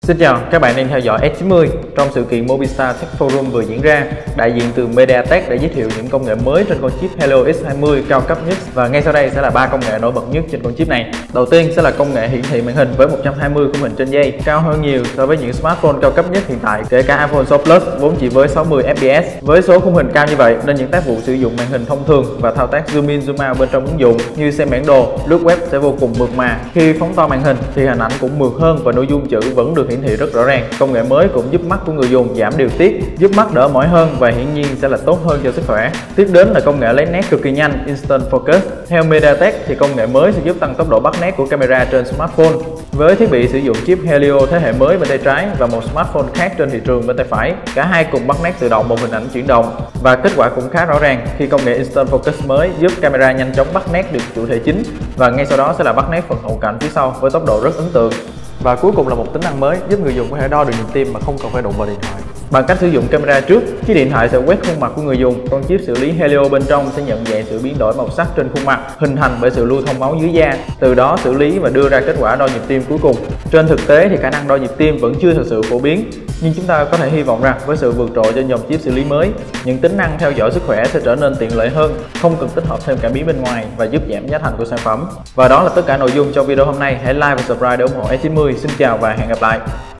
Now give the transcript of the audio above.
Xin chào, các bạn đang theo dõi S90. Trong sự kiện Mobistar Tech Forum vừa diễn ra, đại diện từ MediaTek đã giới thiệu những công nghệ mới trên con chip Helio X20 cao cấp nhất, và ngay sau đây sẽ là 3 công nghệ nổi bật nhất trên con chip này. Đầu tiên sẽ là công nghệ hiển thị màn hình với 120 khung hình trên giây, cao hơn nhiều so với những smartphone cao cấp nhất hiện tại, kể cả iPhone 6 Plus vốn chỉ với 60 fps. Với số khung hình cao như vậy nên những tác vụ sử dụng màn hình thông thường và thao tác zoom in zoom out bên trong ứng dụng như xem bản đồ, lướt web sẽ vô cùng mượt mà. Khi phóng to màn hình thì hình ảnh cũng mượt hơn và nội dung chữ vẫn được hiển thị rất rõ ràng. Công nghệ mới cũng giúp mắt của người dùng giảm điều tiết, giúp mắt đỡ mỏi hơn và hiển nhiên sẽ là tốt hơn cho sức khỏe. Tiếp đến là công nghệ lấy nét cực kỳ nhanh Instant Focus. Theo MediaTek thì công nghệ mới sẽ giúp tăng tốc độ bắt nét của camera trên smartphone. Với thiết bị sử dụng chip Helio thế hệ mới bên tay trái và một smartphone khác trên thị trường bên tay phải, cả hai cùng bắt nét tự động một hình ảnh chuyển động, và kết quả cũng khá rõ ràng khi công nghệ Instant Focus mới giúp camera nhanh chóng bắt nét được chủ thể chính, và ngay sau đó sẽ là bắt nét phần hậu cảnh phía sau với tốc độ rất ấn tượng. Và cuối cùng là một tính năng mới giúp người dùng có thể đo được nhịp tim mà không cần phải đụng vào điện thoại. Bằng cách sử dụng camera trước, chiếc điện thoại sẽ quét khuôn mặt của người dùng, con chip xử lý Helio bên trong sẽ nhận dạng sự biến đổi màu sắc trên khuôn mặt hình thành bởi sự lưu thông máu dưới da, từ đó xử lý và đưa ra kết quả đo nhịp tim cuối cùng. Trên thực tế thì khả năng đo nhịp tim vẫn chưa thực sự phổ biến, nhưng chúng ta có thể hy vọng rằng với sự vượt trội trên dòng chip xử lý mới, những tính năng theo dõi sức khỏe sẽ trở nên tiện lợi hơn, không cần tích hợp thêm cảm biến bên ngoài và giúp giảm giá thành của sản phẩm. Và đó là tất cả nội dung trong video hôm nay. Hãy like và subscribe để ủng hộ S90. Xin chào và hẹn gặp lại.